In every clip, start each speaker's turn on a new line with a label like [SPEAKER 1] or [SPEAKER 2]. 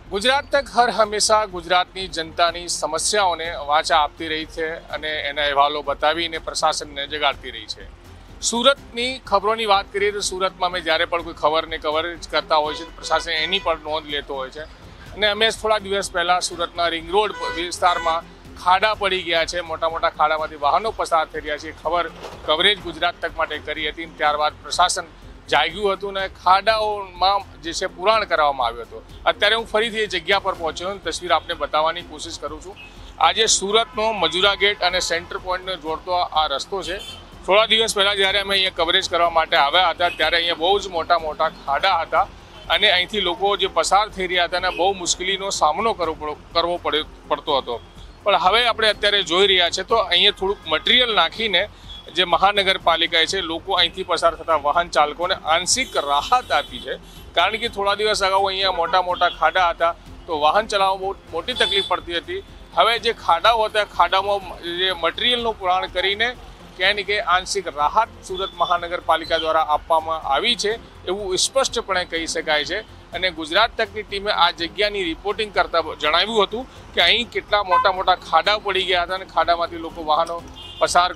[SPEAKER 1] ગુજરાત તક હર હંમેશા ગુજરાતની જનતાની સમસ્યાઓને વાચા આપતી રહી છે અને એના અહેવાલો બતાવીને પ્રશાસનને જગાડતી રહી છે। સુરતની ખબરોની વાત કરીએ તો સુરતમાં અમે જ્યારે પણ કોઈ ખબરને કવરેજ કરતા હોય છે તો પ્રશાસન એની પણ નોંધ લેતો હોય છે અને અમે થોડા દિવસ પહેલાં સુરતના રિંગ રોડ વિસ્તારમાં ખાડા પડી ગયા છે, મોટા મોટા ખાડામાંથી વાહનો પસાર થઈ રહ્યા છે, ખબર કવરેજ ગુજરાત તક માટે કરી હતી। ત્યારબાદ પ્રશાસન જાગ્યું હતું ને ખાડાઓમાં જે છે પુરાણ કરવામાં આવ્યું હતું। અત્યારે હું ફરીથી એ જગ્યા પર પહોંચ્યો છું, તસવીર આપને બતાવવાની કોશિશ કરું છું। આજે સુરતનો મજુરા ગેટ અને સેન્ટર પોઈન્ટને જોડતો આ રસ્તો છે। થોડા દિવસ પહેલાં જ્યારે અમે અહીંયા કવરેજ કરવા માટે આવ્યા હતા ત્યારે અહીંયા બહુ જ મોટા મોટા ખાડા હતા અને અહીંથી લોકો જે પસાર થઈ રહ્યા હતા અને બહુ મુશ્કેલીનો સામનો કરવો પડતો હતો। પણ હવે આપણે અત્યારે જોઈ રહ્યા છે તો અહીંયા થોડુંક મટીરિયલ નાખીને જે મહાનગરપાલિકાએ છે લોકો અહીંથી પસાર થતા વાહન ચાલકોને આંશિક રાહત આપી છે। કારણ કે થોડા દિવસ અગાઉ અહીંયા મોટા મોટા ખાડા હતા તો વાહન ચલાવવામાં બહુ મોટી તકલીફ પડતી હતી। હવે જે ખાડાઓ હતા ખાડામાં જે મટીરિયલનું પુરાણ કરીને ક્યાંય ને ક્યાંય આંશિક રાહત સુરત મહાનગરપાલિકા દ્વારા આપવામાં આવી છે એવું સ્પષ્ટપણે કહી શકાય છે। અને ગુજરાત તકની ટીમે આ જગ્યાની રિપોર્ટિંગ કરતા જણાવ્યું હતું કે અહીં કેટલા મોટા મોટા ખાડા પડી ગયા હતા અને ખાડામાંથી લોકો વાહનો પસાર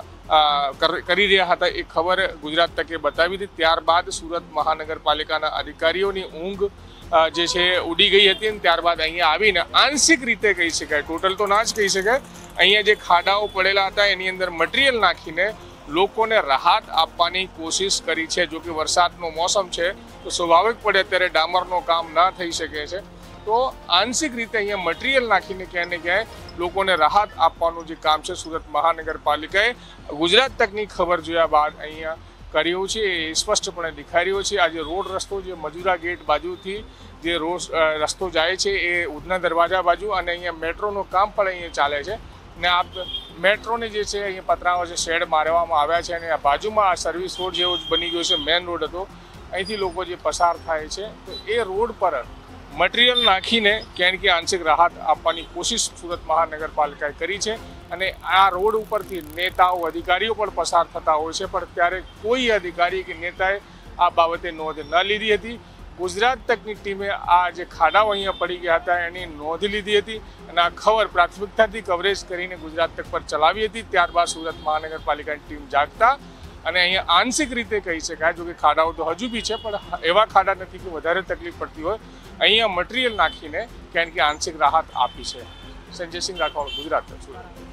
[SPEAKER 1] કરી રહ્યા હતા એ ખબર ગુજરાત તકે બતાવી હતી। ત્યારબાદ સુરત મહાનગરપાલિકાના અધિકારીઓની ઊંઘ જે છે ઉડી ગઈ હતી અને ત્યારબાદ અહીંયા આવીને આંશિક રીતે કહી શકાય, ટોટલ તો ના જ કહી શકાય, અહીંયા જે ખાડાઓ પડેલા હતા એની અંદર મટીરિયલ નાખીને લોકોને રાહત આપવાની કોશિશ કરી છે। જો કે વરસાદનો મોસમ છે તો સ્વાભાવિક પડે અત્યારે ડામરનો કામ ના થઈ શકે છે તો આંશિક રીતે અહીંયા મટીરિયલ નાખીને ક્યાંય ને ક્યાંય લોકોને રાહત આપવાનું જે કામ છે સુરત મહાનગરપાલિકાએ ગુજરાત તકની ખબર જોયા બાદ અહીંયા કર્યું છે એ સ્પષ્ટપણે દેખાઈ રહ્યો છે। આજે રોડ રસ્તો જે મજુરા ગેટ બાજુથી જે રસ્તો જાય છે એ ઉધના દરવાજા બાજુ અને અહીંયા મેટ્રોનું કામ પણ અહીંયા ચાલે છે ને આ મેટ્રોને જે છે અહીંયા પતરાઓ છે શેડ મારવામાં આવ્યા છે અને આ બાજુમાં આ સર્વિસ રોડ જેવો જ બની ગયો છે, મેન રોડ હતો, અહીંથી લોકો જે પસાર થાય છે તો એ રોડ પર મટીરિયલ નાખીને ક્યાંય કે આંશિક રાહત આપવાની કોશિશ સુરત મહાનગરપાલિકાએ કરી છે। અને આ રોડ ઉપરથી નેતાઓ અધિકારીઓ પણ પસાર થતા હોય છે પણ ત્યારે કોઈ અધિકારી કે નેતાએ આ બાબતે નોંધ ન લીધી હતી। ગુજરાત તકની ટીમે આ જે ખાડાઓ અહીંયા પડી ગયા હતા એની નોંધ લીધી હતી અને આ ખબર પ્રાથમિકતાથી કવરેજ કરીને ગુજરાત તક પર ચલાવી હતી। ત્યારબાદ સુરત મહાનગરપાલિકાની ટીમ જાગતા અને અહીંયા આંશિક રીતે કહી શકાય, જો કે ખાડાઓ તો હજુ બી છે પણ એવા ખાડા નથી કે વધારે તકલીફ પડતી હોય, અહીંયા મટીરિયલ નાખીને ક્યાંય કે આંશિક રાહત આપી છે। સંજય સિંહ રાઠોડ, ગુજરાત તક, સુરત।